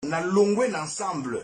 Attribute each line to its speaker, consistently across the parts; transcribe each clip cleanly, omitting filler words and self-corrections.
Speaker 1: na longwe ensemble.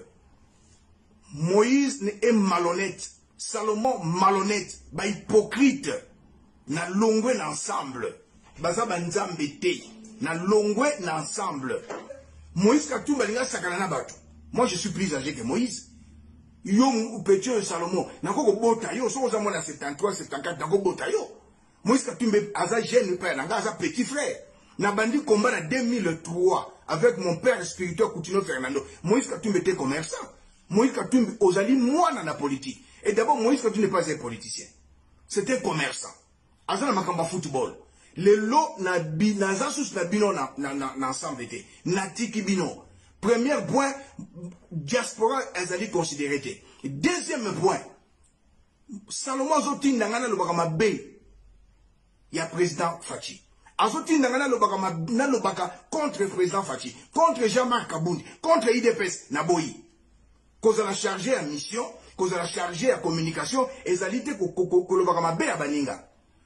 Speaker 1: Moïse est malhonnête. Salomon malhonnête. Ba hypocrite. Na longwe ensemble. Baza banzambe te. Na longwe ensemble. Moïse Katumba linga sakana na batu. Moi je suis plus âgé que Moïse. Yo petit Salomon. Nako bota yo so za mona 73 74 nako bota yo. Moïse Katumba aza jeune père nanga aza petit frère. Na bandi combat en 2003 avec mon père spirituel Coutinho Fernando. Moïse Katumba était commerçant. Moïse Katumba ozali mwana na politique. Et d'abord Moïse Katumba n'est pas un politicien. C'était un commerçant. Aza na makamba football. Le lot na zasus na bino na ensemble était. Na tiki bino. Premier point, diaspora ezali considéré te. Deuxième point, Salomon zoti nangana lobaka mabe ya président Fachi. Azoti nangana lobaka contre le président Fachi, contre Jean-Marc Kabundi, contre IDPS Naboyi. Cause la chargé à mission, cause la chargé à communication, ezalité ko lobaka mabe ya baninga.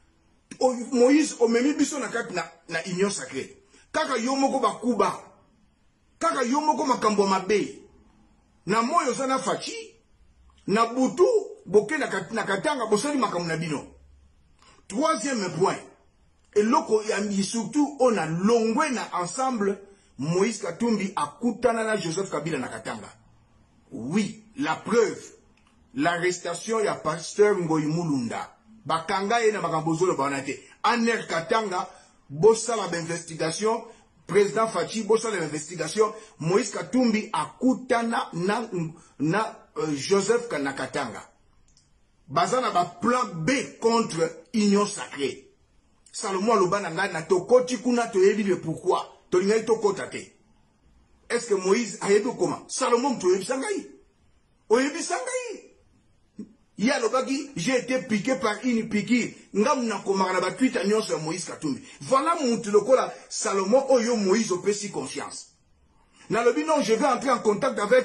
Speaker 1: Moïse omemi biso na kati na union sacrée. Kaka yomoko bakuba. Kaka yomoko makambo mabe. Na moyo sana Fachi. Na butu boke na katanga bosali makambo na bino. Troisième point. Et loko yami surtout on a longwe na ensemble Moïse Katumbi akutana na Joseph Kabila na katanga. Oui, la preuve. L'arrestation ya pasteur Ngoyi Mulunda. Bakanga ye na bakambozolo banate. Aner katanga bosala d'investigation. Président Fachi, bossa l'investigation, Moïse Katumbi akutana na Joseph Kanakatanga. Bazana ba plan B contre Union Sacrée. Salomon Lobananga na tokoti kuna toyebi le pourquoi. Tolingai tokota te. Est-ce que Moïse a yebi comment? Salomon toyebi sangai. Oyebi sangai. Ya lobaki, j'ai été piqué par une piqûre. Ngam na komara na ba tweet anyon sur Moïse Katumbi. Voilà mon lokola Salomon oyo Moïse opé si confiance. Na lobi non, je vais entrer en contact avec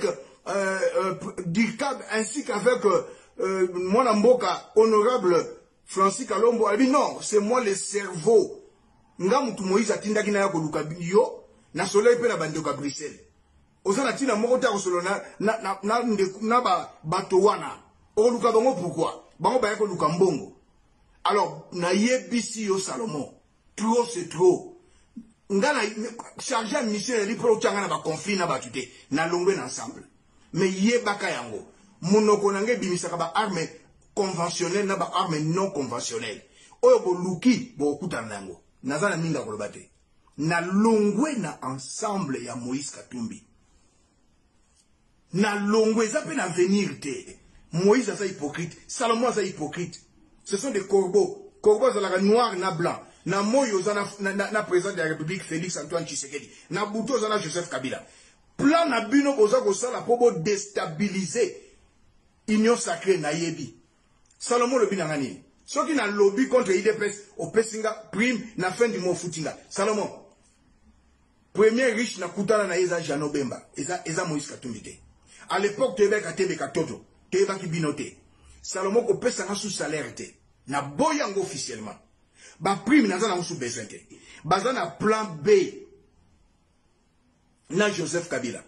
Speaker 1: Dirkab ainsi qu'avec mon amboka honorable Francis Kalombo. Elle dit non, c'est moi le cerveau. Ngam tu Moïse atindaki na yako luka yo na soleil pe na bandoka Bruxelles. Ozana tina moko ta solo na bato wana. Oluka bango pourquoi? Bango bayako luka mbongo. Alors, na yebisi yo Salomon. Trop c'est trop. Ngana chargé mission li pro tanga na ba conflit na batute na longwe ensemble. Mais yebaka yango. Monoko nange bimisaka ba arme conventionnelle na ba arme non conventionnelle. Oyo bo luki bo okutana nango. Nazana minga kolobate. Na longwe na ensemble ya Moïse Katumbi. Na longwe za pe na venir te. Moïse est hypocrite, Salomon est hypocrite. Ce sont des corbeaux. Corbeaux sont noirs na blanc. Na moyo na président de la République Félix Antoine Tshisekedi. Na Bouto na Joseph Kabila. Plan na bino boza ko sala pour déstabiliser Union Sacrée na yebi. Salomon le binangani. Ceux qui na lobby contre IDPS au Pesinga prime na fin du mois footinga. Salomon. Premier riche na kutana na Eza Jano Bemba. Eza Moïse Katumbi. À l'époque Tebe Katebe Katoto. Tebaki binote. Salomon ko pesa nga sous salaire te. Na boyango officiellement. Ba prime na zana sous besoin te. Bazana plan B. Na Joseph Kabila.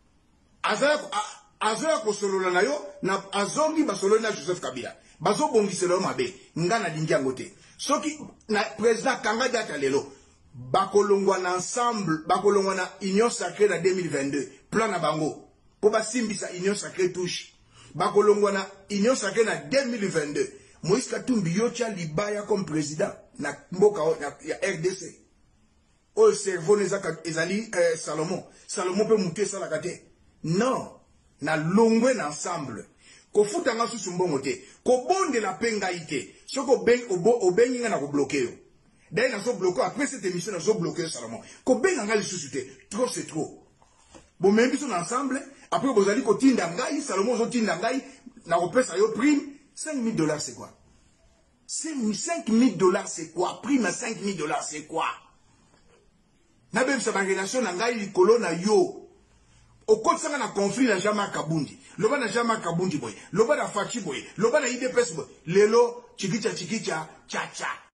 Speaker 1: Azaya ko solola na yo na azongi ba solola na Joseph Kabila. Bazo bongi selo mabe. Ngana dingiango te. Soki na président kanga data lelo. Bakolongwa na ensemble, bakolongwa na Union Sacrée na 2022. Plan na bango. Po ba simbisa Union Sacrée touche. Bakolongwa na Union Sacrée na 2022. Moïse Katumbi yocha libaya comme président na mboka ya RDC. O cerveau ezali Salomon. Salomon peut monter ça la kate. Non, na longwe na ensemble. Ko futa nga susu mbongo te. Ko bonde la penga ite. Soko obengi nga na ko bloquer yo. D'ailleurs na so bloquer après cette émission na so bloquer Salomon. Ko benga nga lisusu te. Trop c'est trop. Bon même biso ensemble. Après, vous allez côté Ndangaï, Salomon Zoti Ndangaï, n'a repris sa prime, $5,000 c'est quoi? $5,000 c'est quoi? Prime à $5,000 c'est quoi? N'a même sa relation Ndangaï, Nicolo, na yo. Au côté ça, on a conflit na Jean-Marc Kabundi. Loba na Jean-Marc Kabundi boy. Loba na Fachi boy. Loba na IDPS boy. Lelo, chikicha, cha cha.